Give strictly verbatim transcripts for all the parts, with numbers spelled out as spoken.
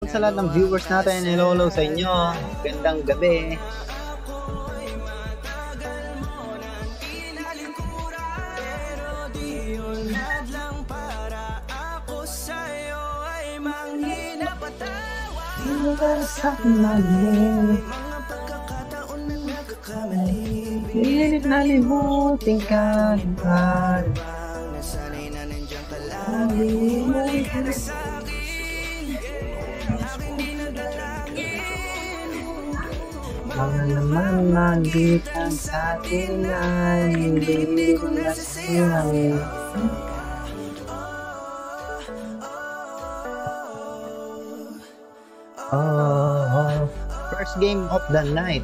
Shoutout sa lahat ng viewers natin. Hello, hello sa inyo. Gandang gabi. Pilit na limutin ka naman. Nasanay na nandiyan ka lagi. Bumalik ka na sa'kin. Aking dinadalangin. Mga naman magitan sa'kin ay hindi ko nasasayangin. Oh, first game of the night.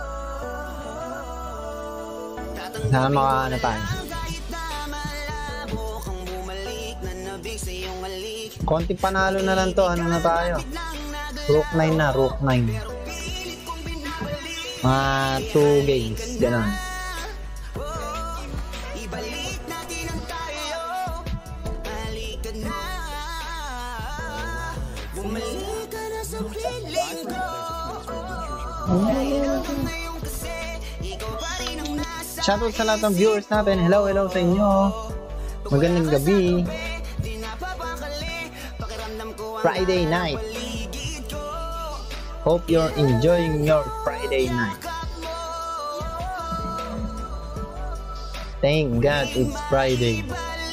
Sana makaano tayo. Konting panalo na lang to. Ano na tayo? Rook nine na. Rook nine. Mga two games. Ganon. Shoutout sa lahat ng viewers natin. Hello, hello sa inyo. Magandang gabi. Friday night. Hope you're enjoying your Friday night. Thank God it's Friday.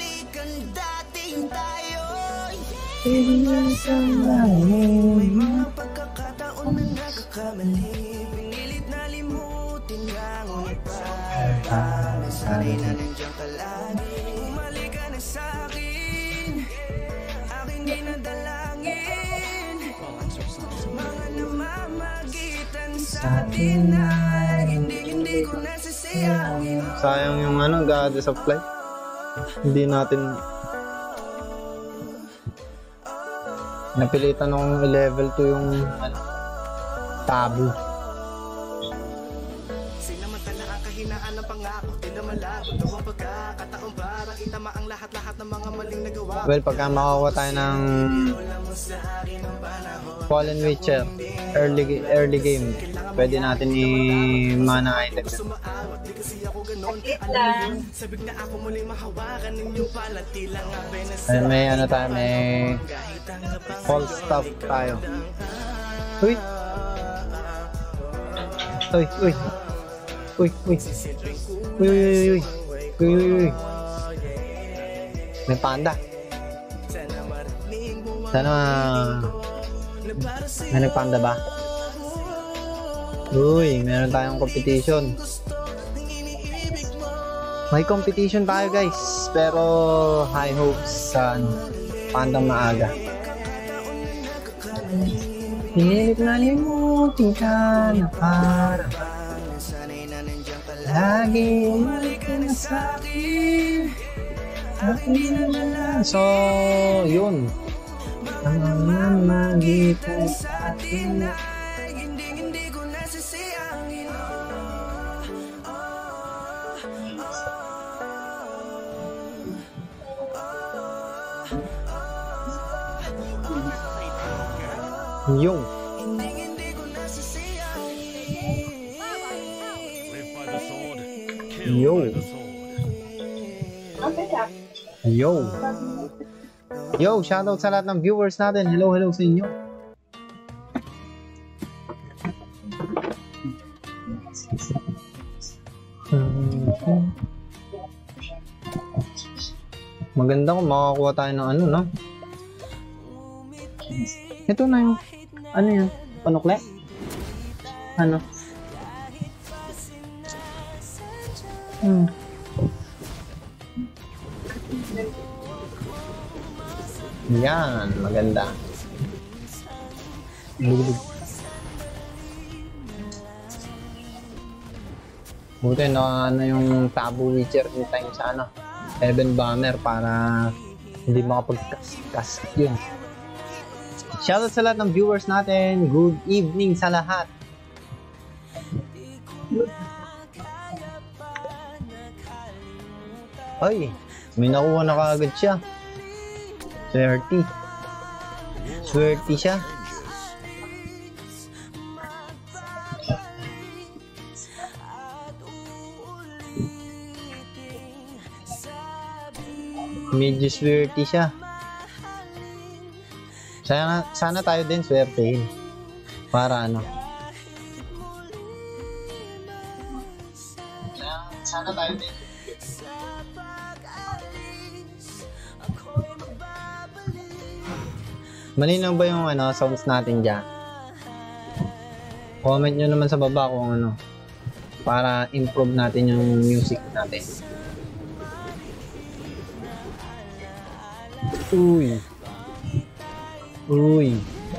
Nasanay na nandiyan ka lagi. Bumalik ka na sa'kin. Aking dinadalangin. Mga namamagitan sa'tin ay hindi, hindi ko nasasayangin. Sayang yung ano, goddess of light. Hindi natin napilitan ng level two yung ano, tabu. Sinamantala ang kahinaan ng pangako, di na malabo daw ang pagkakataon para itama ang lahat-lahat ng mga maling nagawa. Well, pagka makakuha tayo ng Fallen Witcher early early game, pwede natin i-mana item. Ay, may ano tayo, may false stuff tayo. Uy! Uy, uy! Uy, uy! Uy, uy, uy, uy! Uy, uy, uy! May panda! Sana may nagpanda ba? Uy, meron tayong competition. May competition tayo guys, pero high hopes sa ano, pandang maaga. Pilit na limutin ka na para lagi umalik ka na sa'kin. So, yun. Ang mga magitan sa'tin ay hindi, hindi ko nasasayangin. Yung Yo Yo Yo, shoutout sa lahat ng viewers natin. Hello, hello sa inyo. Maganda kung makakuha tayo ng ano, no? Ito na yung ano yan? Panukle? Ano? Hmm. Yan, maganda. Buti na ano yung Tabu Witcher in time sa ano, Heaven Bomber para hindi makapag-cast yun. Shoutout sa lahat ng viewers natin. Good evening sa lahat. Ay, may nakuha na kaagad siya. Swerte. Swerte siya. Medyo swerte siya. Sana, sana tayo din swertehin. Para ano. Sana, sana tayo din. Malinaw ba yung ano, sounds natin dyan? Comment nyo naman sa baba kung ano. Para improve natin yung music natin. Uy. Uy.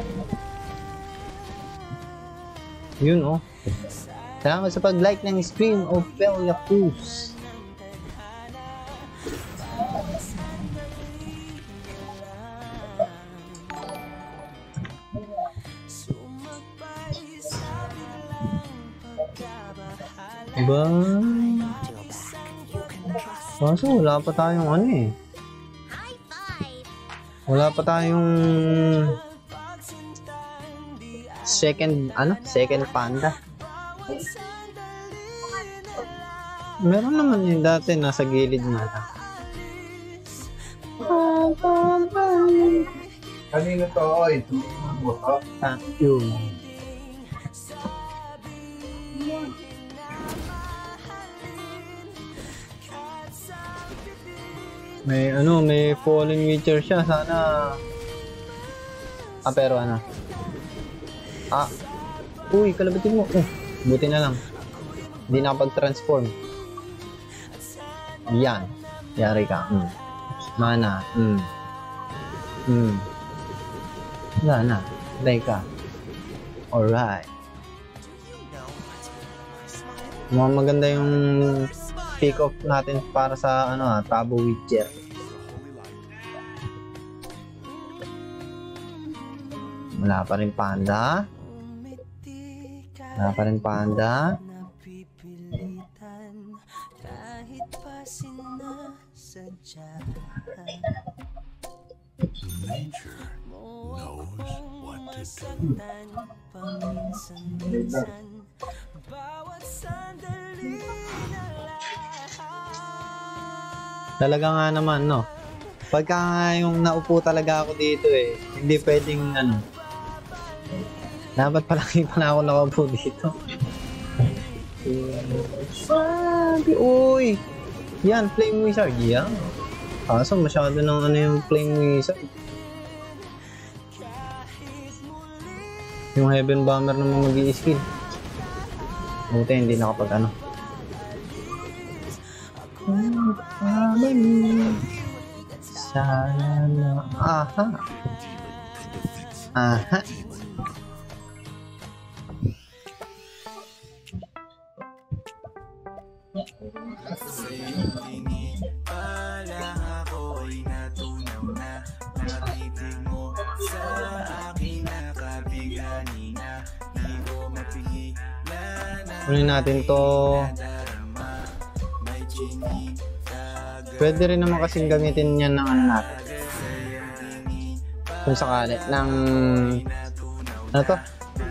Yun oh. Salamat sa pag-like ng stream of Pelia Cruz. Ba? Kaso wala pa tayong ano eh. Wala pa tayong second, ano? Second panda. Meron naman yung dati nasa gilid na lang. Kanino to? Oy, Ah, yun. May ano, may fallen witcher siya. Sana. Ah, pero ano. Ah. Uy, kalabatin mo. Oh, buti na lang. Hindi nakapag-transform. Yan. Yari ka. Mm. Mana. Mm. Mm. Wala na. Lay ka. Alright. Mga maganda yung pick off natin para sa ano ah, Tabo Witcher. Wala pa rin panda. Wala pa rin panda. Nature knows what to do. Talaga nga naman, no? Pagka nga yung naupo talaga ako dito eh, hindi pwedeng ano. Dapat palagi pa na ako nakaupo dito. Sabi, uy! Yan, Flame Wizard. Yan. Kaso masyado ng ano yung Flame Wizard. Yung Heaven Bomber naman mag-i-skill. Buti hindi nakapag ano. Sana na. Aha. Aha. Kunin natin to. Pwede rin naman kasing gamitin yan ng ano natin. Kung sakali. Ng ano to?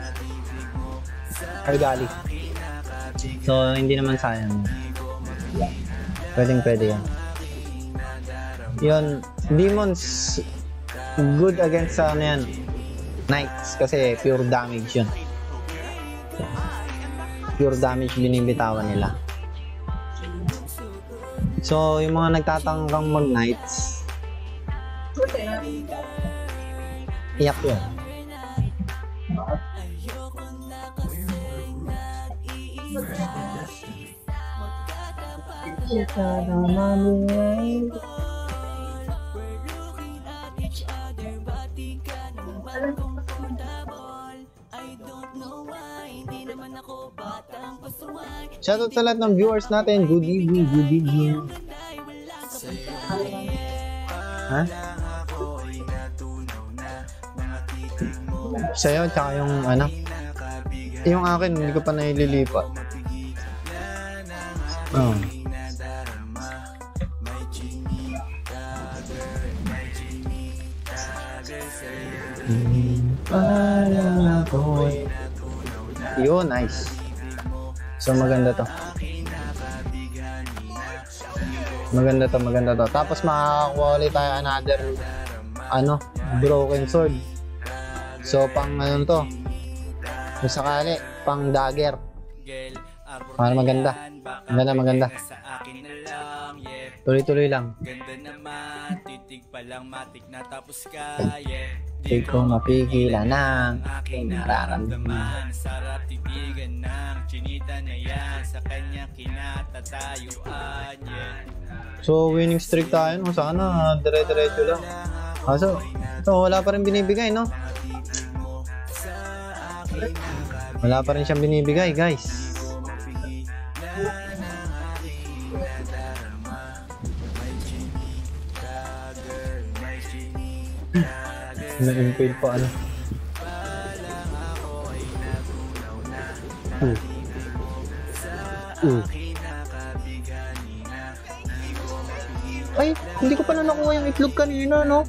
Argali. So, hindi naman sayang. Pwedeng pwede yan. Yun. Demons good against sa ano yan. Knights. Kasi pure damage yun. Pure damage binibitawan nila. So, yung mga nagtatangkang mag-knights, iyak yun. Shoutout sa lahat ng viewers natin. Good evening, good evening. Ha? Sa'yo, tsaka yung ano? Yung akin, hindi ko pa naililipat. Oh. Yun, nice. So maganda to. Maganda to, maganda to. Tapos makakakuha ulit tayo another ano, broken sword. So pang ano to, kung sakali, pang dagger. Para maganda. Maganda, maganda. Tuloy-tuloy lang. Ganda naman, titig pa lang matik na tapos ka, yeah. Di ko mapigilan ng aking nararamdaman. Sarap titigan ng chinita na yan, sa kanya kinatatayuan, yeah. So winning streak tayo, no? Sana dire-diretso lang. Kaso, ito wala pa rin binibigay, no? Wala pa rin siyang binibigay, guys. Na-impale pa ano. Uh. Uh. Ay, hindi ko pa na nakuha yung itlog kanina, no?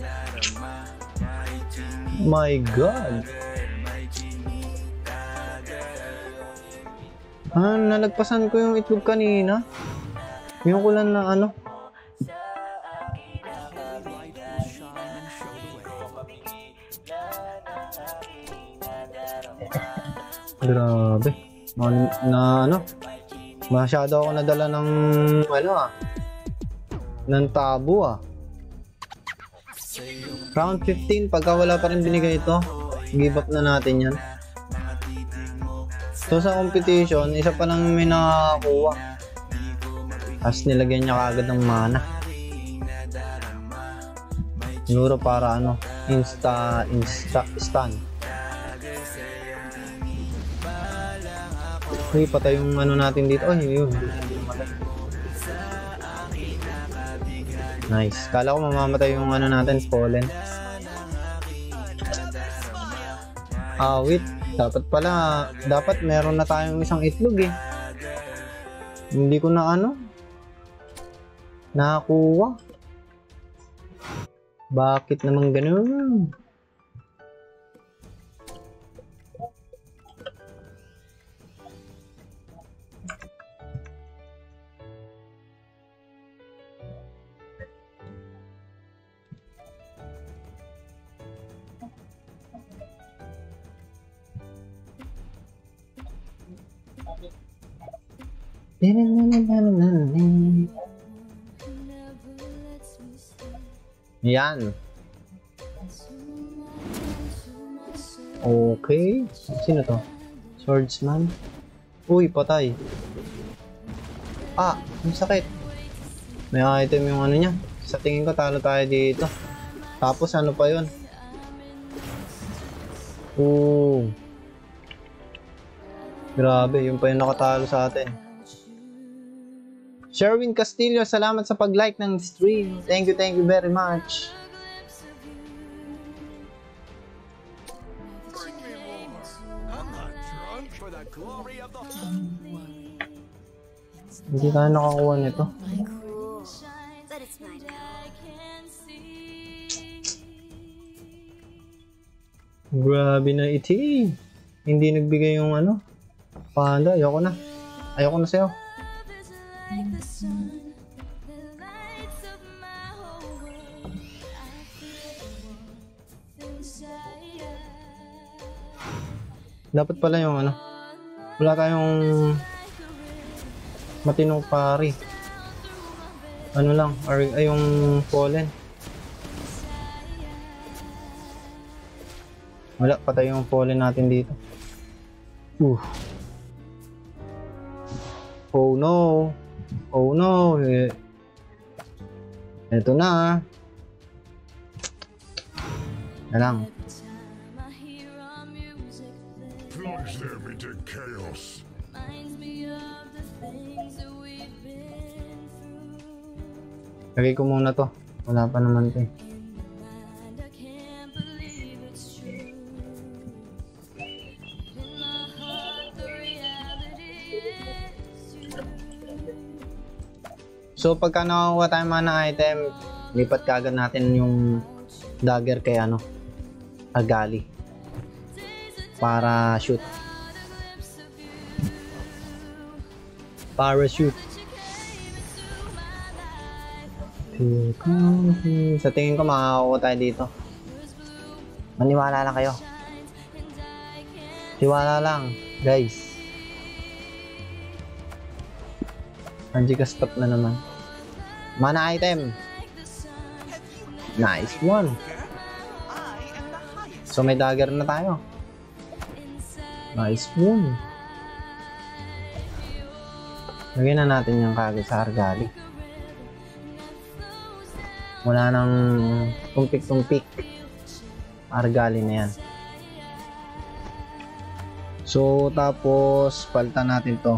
My God. Ah, nalagpasan ko yung itlog kanina. Yung ko lang na ano. Grabe. Man, na ano? Masyado ako nadala ng ano ah. Ng tabo ah. Round fifteen, pagka wala pa rin binigay ito, give up na natin yan. So sa competition, isa pa lang may nakakuha. As nilagyan niya kaagad ng mana. Siguro para ano, insta, insta, stun. Uy, patay yung ano natin dito. Oh, yun, yun. Nice. Kala ko mamamatay yung ano natin, Fallen. Ah, wait. Dapat pala, dapat meron na tayong isang itlog eh. Hindi ko na ano, nakakuha. Bakit naman ganun? Yan. Okay. Sino to? Swordsman. Uy, patay. Ah, ang sakit. May item yung ano niya. Sa tingin ko talo tayo dito. Tapos ano pa yun? Oh. Grabe, yung pa yung nakatalo sa atin. Sherwin Castillo, salamat sa pag-like ng stream. Thank you, thank you very much. Hindi tayo nakakuha nito. Grabe na iti. Hindi nagbigay yung ano. Panda, ayoko na. Ayoko na sa'yo. Dapat pala yung ano. Wala tayong matinong pari. Ano lang, ay yung Fallen. Wala, patay yung Fallen natin dito. Uh. Oh no. Oh no. Eh. Ito na. Na lang. Plunge them into chaos. Lagay ko muna to. Wala pa naman to eh. So pagka nakakuha tayo mana item, lipat kagad natin yung dagger kay ano, Agali. Para shoot. Parachute. Sa tingin ko makakakuha tayo dito. Maniwala lang kayo. Tiwala lang, guys. Anjika stop na naman. Mana item. Nice one. So may dagger na tayo. Nice one. Lagyan na natin yung kagad sa Argali. Wala nang tumpik-tumpik. Argali na yan. So tapos palitan natin to.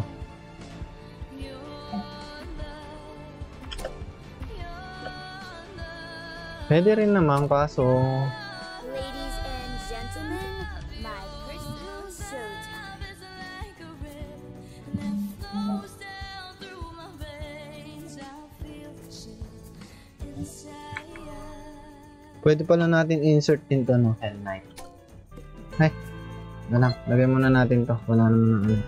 Pwede rin naman kaso Ladies and gentlemen, my personal showtime. pwede pala natin insert din to, no? Hell Knight. Ay, ganang, lagay muna natin to. Wala naman na ano.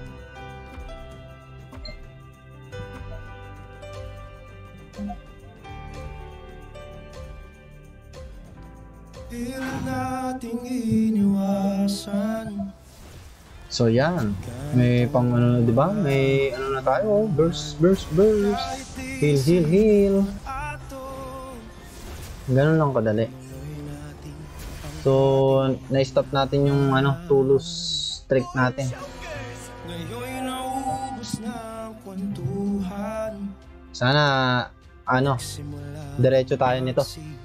So yan, may pang ano, di ba? May ano na tayo, burst, burst, burst, heal, heal, heal. Ganun lang kadali. So, na-stop natin yung ano, tulus trick natin. Sana ano, diretso tayo nito.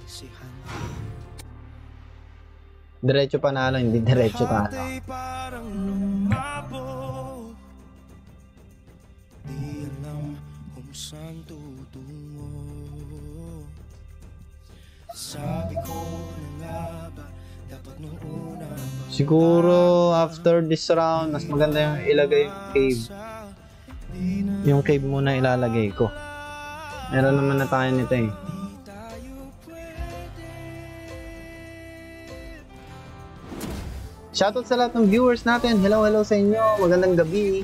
Diretso panalo, hindi diretso talo. Siguro after this round, mas maganda yung ilagay yung cave. Yung cave muna ilalagay ko. Meron naman na tayo nito eh. Shoutout sa lahat ng viewers natin. Hello, hello sa inyo. Magandang gabi.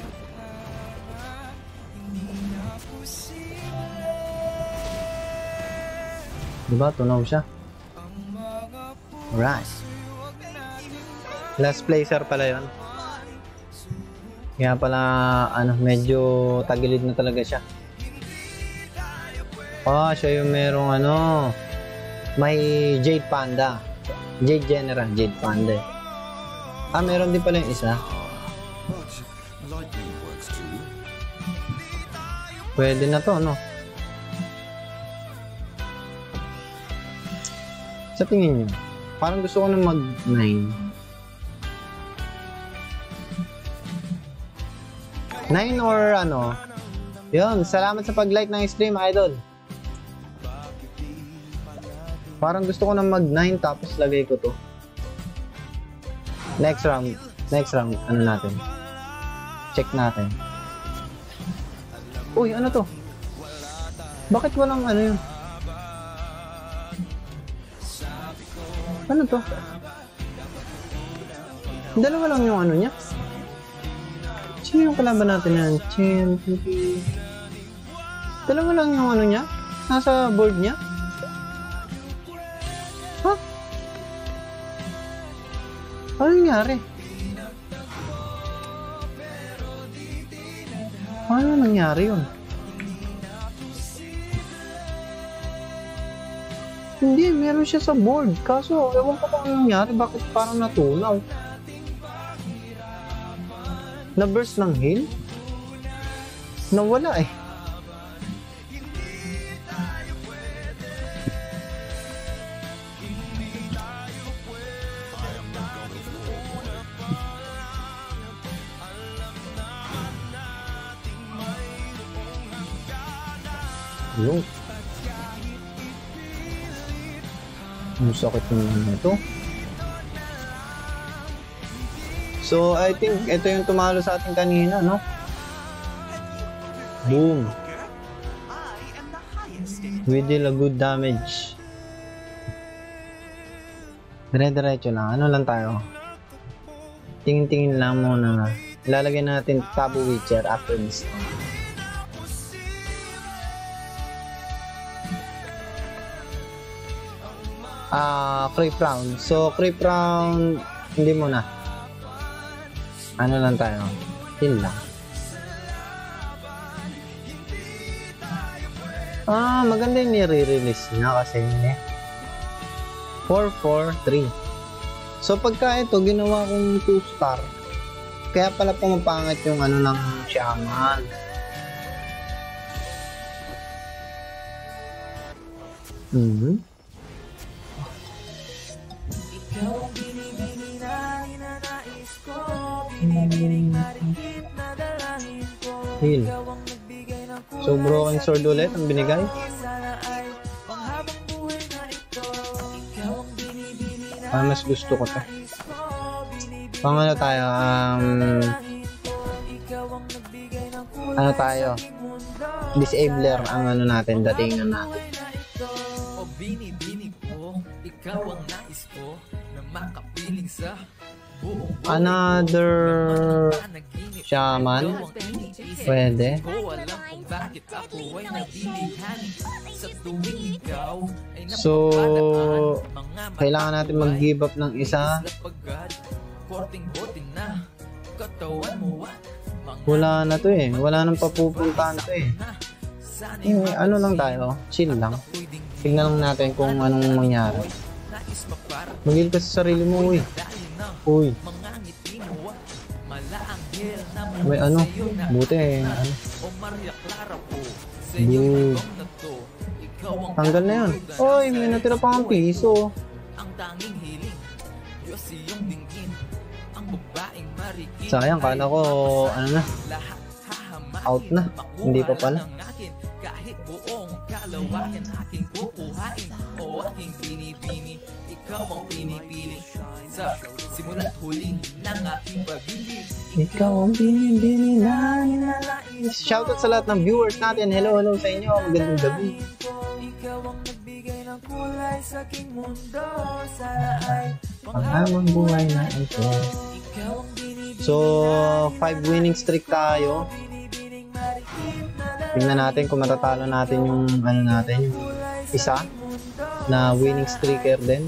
Diba? Tunaw siya. Alright. Last placer pala yun. Kaya pala, ano, medyo tagilid na talaga siya. Ah, siya yung merong ano, may Jade Panda. Jade General, Jade Panda. Ah, meron din pala yung isa. Pwede na to, no? Sa tingin nyo, parang gusto ko na mag nine. nine or ano? Yun, salamat sa pag-like ng stream, idol. Parang gusto ko na mag nine tapos lagay ko to. Next round, next round, ano natin? Check natin. Uy, ano to? Bakit walang ano yun? Ano to? Dalawa lang yung ano niya. Sino yung kalaban natin yan? Chin, P. Dalawa lang yung ano niya? Nasa board niya? Huh? Ano nangyari? Ano nangyari yun? Hindi, meron siya sa board. Kaso, ewan ko kung ano nangyari. Bakit parang natunaw? Na-burst ng heal? Nawala eh. Yung ang sakit naman ito. So I think ito yung tumalo sa atin kanina, no? Boom. We deal a good damage. Dire-diretso lang. Ano lang tayo? Tingin-tingin lang muna. Ilalagay natin Tabu Witcher after this. Ah, creep round. So, creep round, hindi muna. Ano lang tayo? Yun lang. Ah, maganda yung nire-release niya kasi four four three. So, pagka ito, ginawa kong two star, kaya pala pumapangit yung ano ng shaman. Mm-hmm. Ikaw ang binibini na ninanais ko, binibining marikit na dalangin ko. Ikaw ang nagbigay ng kulay. So, broken sword ulit ang binigay. Sana ay panghabang buhay na ito. Ikaw ang binibini na Ah, mas gusto ko to. Pang ano tayo? Um, ano tayo? Disabler ang ano natin, datingan natin. O binibini ko, ikaw ang nais ko na makapiling sa buong buhay. Another shaman? Pwede. Alam kung bakit ako ay nabilihan sa tuwing ikaw ay So, kailangan natin mag-give up ng isa. Korting-boting na katawan mo at Wala na to eh. Wala nang papupuntahan to eh. Eh, ano lang tayo? Chill lang. Tignan lang natin kung anong mangyari. Magil ka sa sarili mo, uy. Uy. May ano? Buti eh. Ano? Dude. Tanggal na yun. Uy, may natira pa ang piso. Ang tanging hiling Diyos iyong dinggin. Ang babaeng marikit. Sayang, kala ko ano na. Out na. Hindi pa pala. Kahit buong kalawakan aking kukuhain o aking binibini, ikaw ang pinipili sa simula't huli ng aking pag-ibig. Ikaw ang binibini na ninalais. Shoutout sa lahat ng viewers natin. Hello, hello sa inyo. Magandang gabi. Ikaw ang nagbigay ng kulay sa aking mundo. Sana ay panghabang buhay na ito. So, five winning streak tayo. Tingnan natin kung matatalo natin yung ano natin, yung isa na winning streaker din.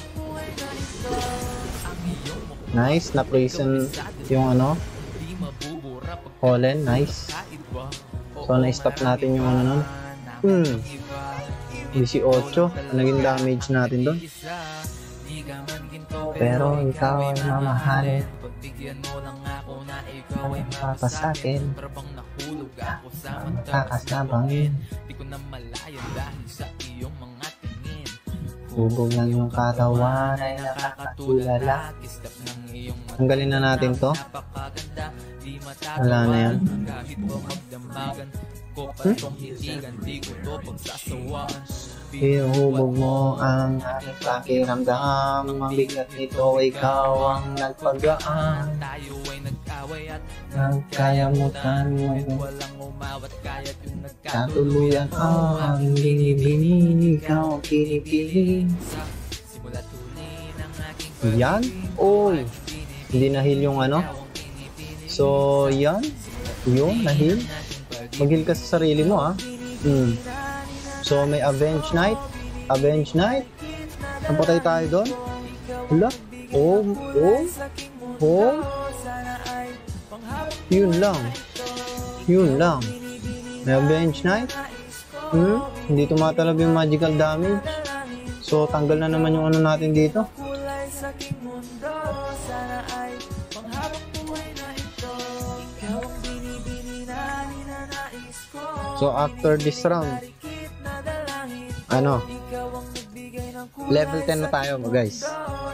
Nice, na prison yung ano, Holland, nice. So, na-stop natin yung ano nun. Hmm. eighteen, naging damage natin doon. Pero ikaw ay mamahalin. Papa sa akin. Kakasabangin. Hubog lang yung katawan ay nakakatulala. Tanggalin na natin to. Wala na yan. Hmm? Ihubog mo ang aking pakiramdam. Mabigat nito, ikaw ang nagpagaan. Nagkayamutan mo. Katuluyan ko ang binibini. Ikaw ang pinipili. Yan. Oy. Hindi nahil yung ano. So, yan. Yun, nahil. Mag-heal ka sa sarili mo, ha. Hmm. So, may Avenge Knight. Avenge Knight. Napatay tayo doon. Wala. Oh, oh, oh. Yun lang. Yun lang. May Avenge Knight. Hmm. Hindi tumatalab yung magical damage. So, tanggal na naman yung ano natin dito. So, after this round, ano, level ten na tayo, guys.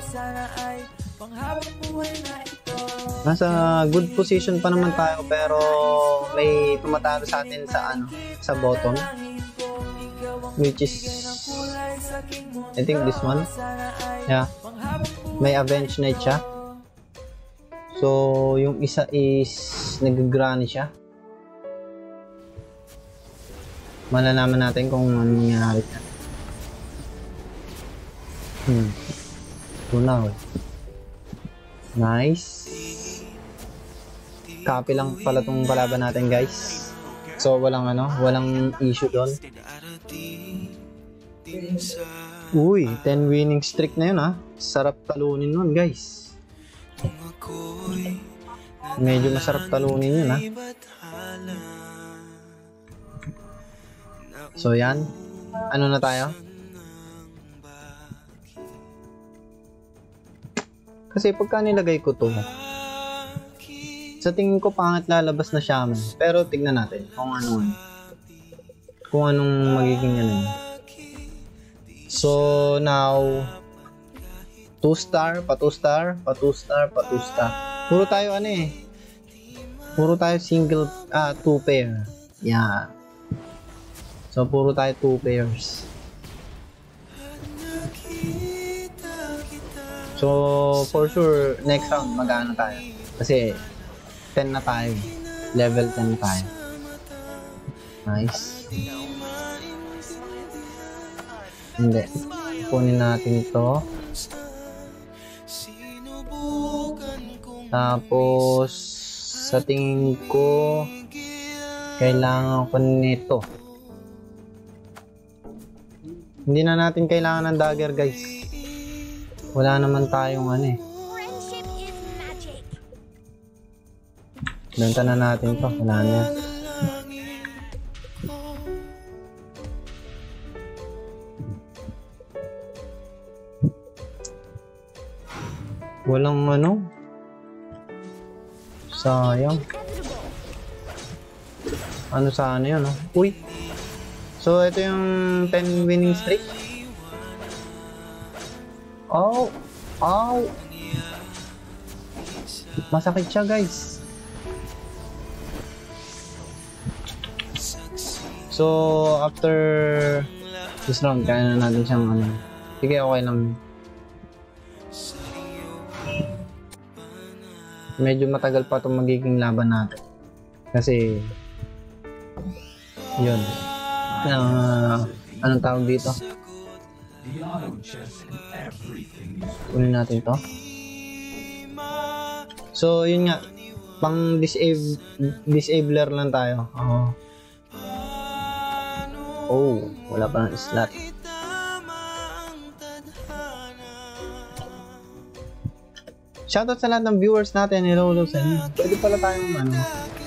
Nasa good position pa naman tayo, pero may tumatalo sa atin sa ano, sa bottom, which is I think this one. Yeah, may Avenge Knight siya. So yung isa is nag-granny siya. Malalaman natin kung ano nangyari. Hmm. Tunaw. Nice. Copy lang pala tong kalaban natin, guys. So walang ano, walang issue doon. Uy, ten winning streak na yun ha. Sarap talunin nun guys. Medyo masarap talunin yun ha. So yan. Ano na tayo? Kasi pagka nilagay ko to, sa tingin ko pangit lalabas na shaman. Pero tignan natin kung ano. Kung anong magiging ano. So now two star, pa two star, pa two star, pa two star. Puro tayo ano eh. Puro tayo single, ah, two pair. Yeah. So puro tayo two pairs. So for sure next round mag-ano tayo. Kasi ten na tayo. Level ten tayo. Nice. Hindi. Kunin natin to. Tapos sa tingin ko kailangan ko nito. Hindi na natin kailangan ng dagger guys. Wala naman tayong ano eh. Friendship is magic. Benta na natin to. Wala na yan. Walang ano. Sayang. Ano sana yun, no? Uy! So, ito yung ten winning streak. Oh! Oh! Masakit siya, guys. So, after this round, kaya na natin siyang ano. Sige, okay lang. Medyo matagal pa itong magiging laban natin. Kasi, yun. Uh, anong tawag dito? Kunin natin to. So, yun nga. Pang disable, disabler lang tayo. Uh, oh, wala pa ng slot. Shoutout sa lahat ng viewers natin. Hello, hello sa inyo. Pwede pala tayong ano.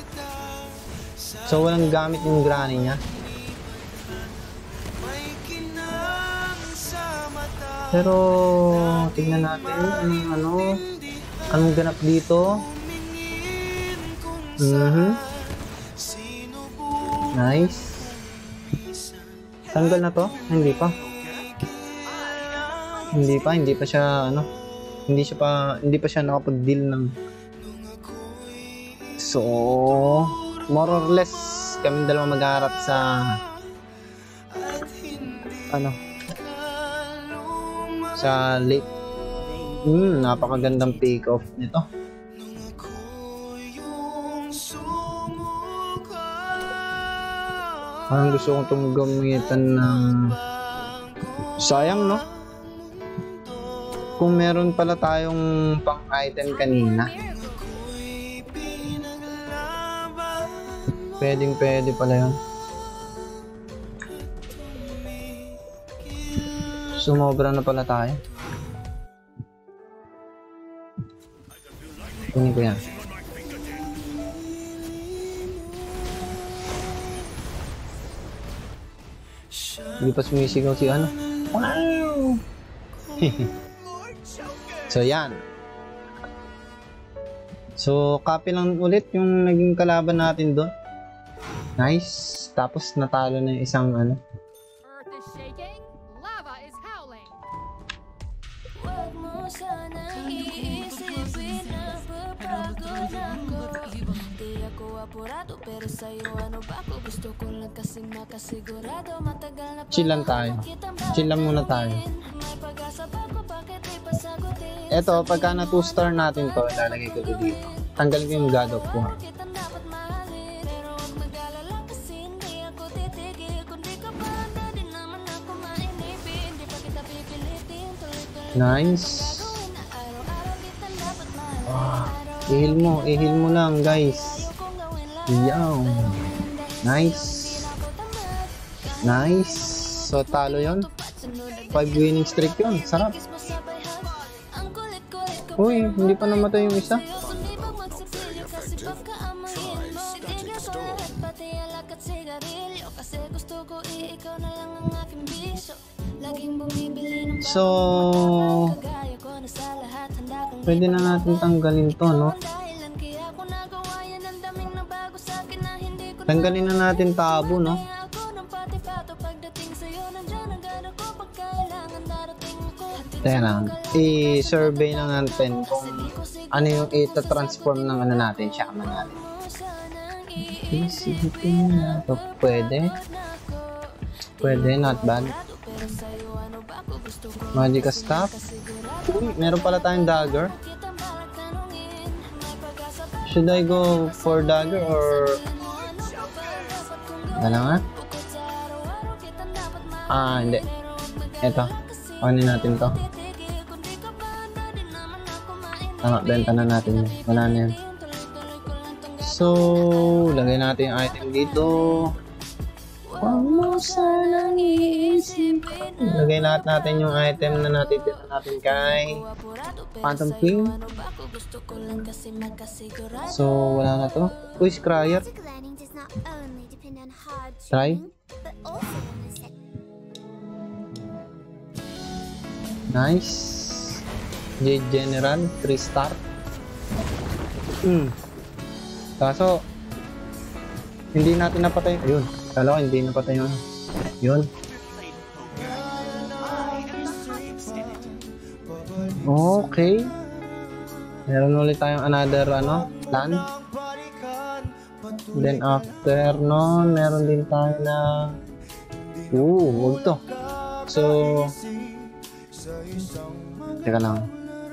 So, walang gamit yung granny niya. Pero, tignan natin anong ano, anong ganap dito. Mm-hmm. Nice. Tanggal na to? Hindi pa. Hindi pa, hindi pa siya ano. Hindi siya pa, hindi pa siya nakapag-deal ng. So, more or less kami dalawa mag-aarap sa ano sa late. Hmm, napakagandang pick off nito. Parang gusto kong itong gamitan ng sayang, no? Kung meron pala tayong pang item kanina, pwedeng pwede pala yun. Sumobra na pala tayo. Kunin ko yan. Hindi pa sumisigaw si ano. Wow! So yan. So copy lang ulit yung naging kalaban natin doon. Nice. Tapos natalo na yung isang ano. Earth is shaking, lava is howling. Huwag mo sana iisipin na papagod ako. Di ako apurado pero sa'yo ano ba ako? Gusto ko lang kasing makasigurado. Matagal na Chill lang tayo. Chill lang muna tayo. may pag-asa ba ko? Bakit di pa sagutin? Eto, pagka na two star natin to, ilalagay ko to dito. Tanggalin ko yung God of War. Kita dapat mahalin. Pero huwag mag-alala kasi hindi ako titigil. Kung di ka pa handa, di naman ako mainipin. Di pa kita pipilitin. Tuloy-tuloy Nice. gawin na araw-araw kita dapat mahalin. Ah, ihil mo, ihil mo lang guys. Kung gawin lang Iyaw. Nice. Nice. So talo yon. tupat five winning streak yun. Sarap. Uy, hindi pa namatay yung isa. So, pwede na natin tanggalin to, no? Tanggalin na natin tabo, no? Teka lang, i-survey na natin kung ano yung ita-transform ng ano natin, shaman natin. Isipin na ito, pwede? Pwede, not bad. Magic staff. Uy, meron pala tayong dagger. Should I go for dagger or... Ano nga? Ah, hindi. Ito. Ano natin to? Tama, benta na natin yun. Wala na yan. So, lagay natin yung item dito. Huwag mo sanang iisipin. Lagay lahat natin yung item na natitira natin kay Phantom Queen. So, wala na to. Uy, Scryer. Try. Nice. J General, three star. Hmm. Kaso, hindi natin napatay. Ayun. Kala ko hindi napatay yun. Yun. Okay. Meron ulit tayong another, ano, plan. Then after nun, meron din tayo na... Oo, huwag to. So... Teka lang.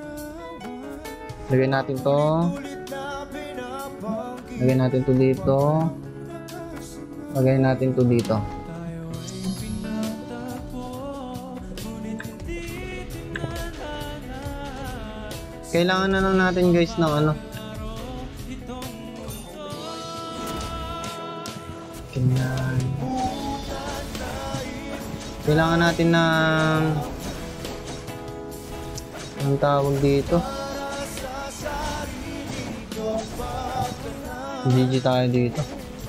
Lagay natin to. Lagay natin to dito. Lagay natin to dito. Kailangan na lang natin guys ng ano. Kailangan. Kailangan natin ng ang tawag dito. G G tayo dito.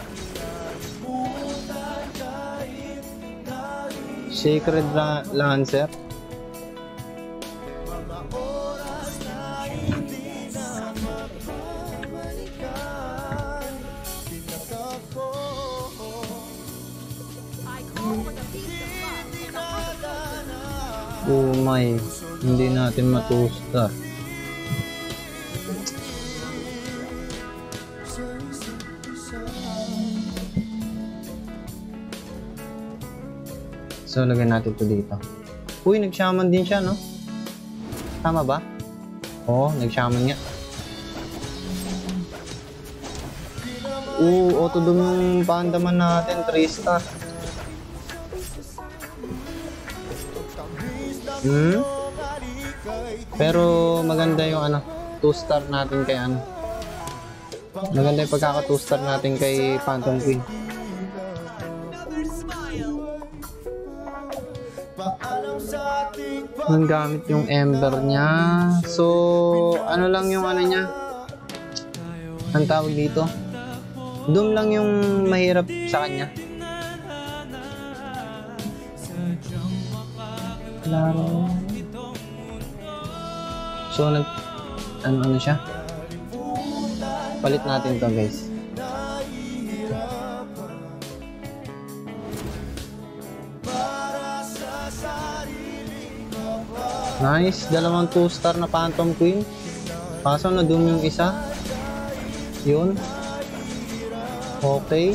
Sacred Lancer. Oh my, hindi natin matusta. So, lagyan natin ito dito. Uy, nag-shaman din siya, no? Tama ba? Oo, nag-shaman nga. Oo, auto-doom yung paandaman natin, three star. Hmm? Pero maganda yung ano, two star natin kay ano. Maganda yung pagkaka two star natin kay Phantom Queen. Nang gamit yung ember niya. So, ano lang yung ano niya? Ang tawag dito? Doom lang yung mahirap sa kanya. Klaro. So, nag... Ano, ano siya? Palit natin to guys. Nice. Dalawang two star na Phantom Queen. Kaso na doom yung isa. Yun. Okay.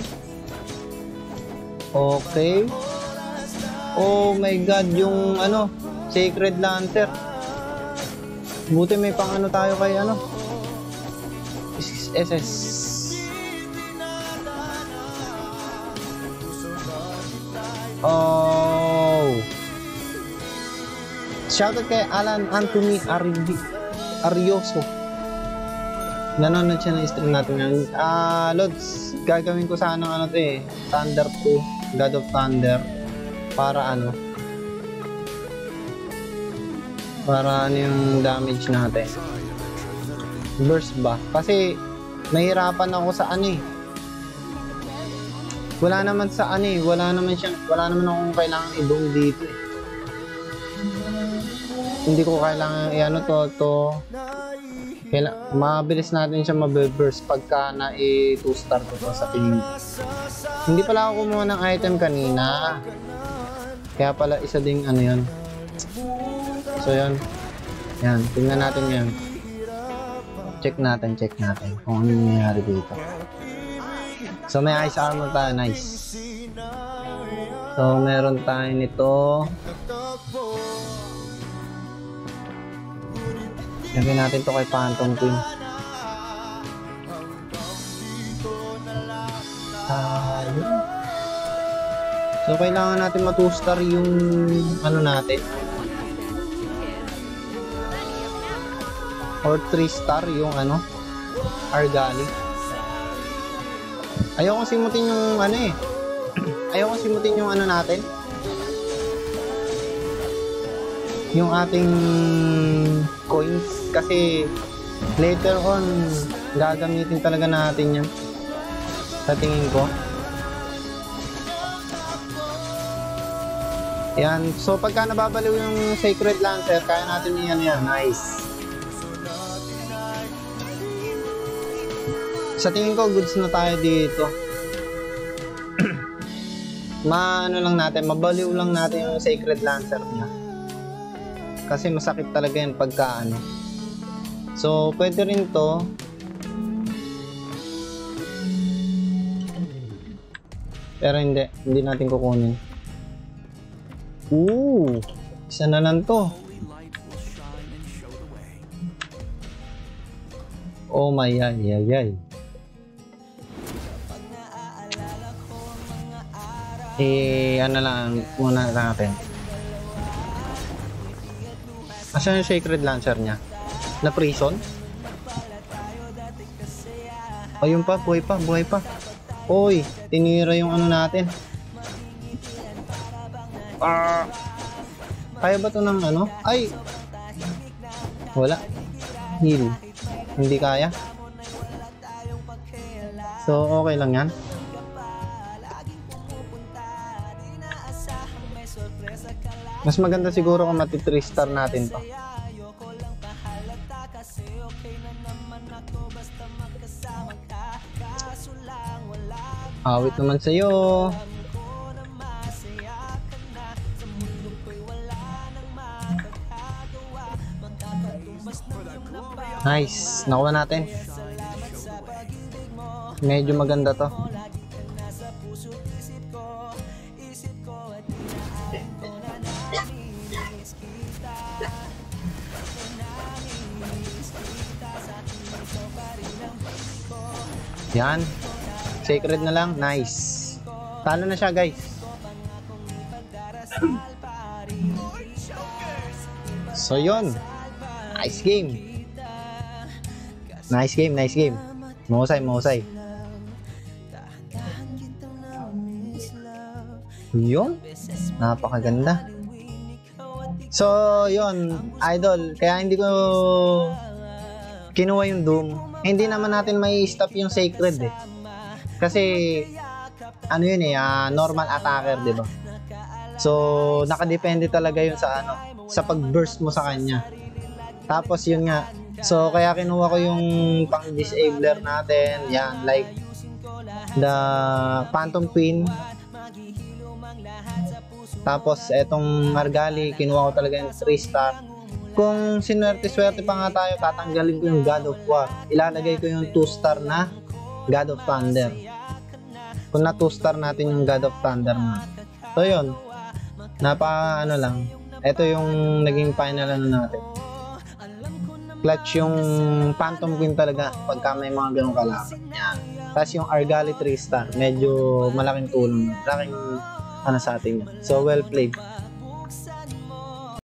Okay. Oh my god, yung ano, Sacred Lancer. Buti may pang ano tayo kay ano. S S. Oh. Shoutout kay Alan Anthony Arioso. Nanonood siya ng stream natin ngayon. Ah, uh, Lods, gagawin ko sana ano to eh. Thunder two, God of Thunder. Para ano, Para ano yung damage natin. Burst ba? Kasi nahihirapan ako sa ano eh. Wala naman sa ano eh. Wala naman siyang, wala naman akong kailangan i-boom dito eh. Hindi ko kailangan i-ano to, to. Kaila mabilis natin siya mabe-burst pagka na i-two star ko to sa tingin. Hindi pala ako kumuha ng item kanina. Kaya pala isa ding ano yun. So yun. Yan, tingnan natin yan. Check natin, check natin kung ano nangyayari dito. So may ice armor tayo, nice. So meron tayo nito. Lagyan natin to kay Phantom Queen. Tayo. So kailangan natin ma-two star yung ano natin. Or three star yung ano, Argali. Ayokong simutin yung ano eh. Ayokong simutin yung ano natin. Yung ating coins kasi later on gagamitin talaga natin yan sa tingin ko. Yan, so pagka nababaliw yung Sacred Lancer, kaya natin yan yan, nice. Sa tingin ko goods na tayo dito. Maano lang natin, mabaliw lang natin yung Sacred Lancer niya. Kasi masakit talaga yan pagka ano. So, pwede rin to. Pero hindi. Hindi natin kukunin. Ooh! Isa na lang to. Oh my ay ay ay. Eh, ano lang muna natin. Asan yung Sacred Lancer niya? Na prison? Ayun pa, buhay pa, buhay pa. Oy, tinira yung ano natin. Ah! Kaya ba to ng ano? Ay! Wala. Heal. Hindi kaya. So, okay lang yan. Mas maganda siguro kung mati-three star natin to. Awit naman sa'yo. Nice. Nakuha natin. Medyo maganda to. Yan. Sacred na lang. Nice. Talo na siya, guys. So, yun. Nice game. Nice game, nice game. Mahusay, mahusay. Yun. Napakaganda. So, yun. Idol. Kaya hindi ko kinuha yung Doom. Hindi naman natin may stop yung Sacred eh. Kasi ano yun eh, uh, normal attacker, di ba? So, nakadepende talaga yun sa ano, sa pag-burst mo sa kanya. Tapos yun nga. So, kaya kinuha ko yung pang-disabler natin. Yan, like the Phantom Queen. Tapos, etong Argali, kinuha ko talaga yung three star. Kung sinuwerte-swerte pa nga tayo, tatanggalin ko yung God of War. Ilalagay ko yung two star na God of Thunder. Kung na two star natin yung God of Thunder na. So yun, napa ano lang. Ito yung naging final ano natin. Clutch yung Phantom Queen talaga pagka may mga ganong kalaban. Yan. Tapos yung Argali three star, medyo malaking tulong. Malaking ano sa atin. So well played.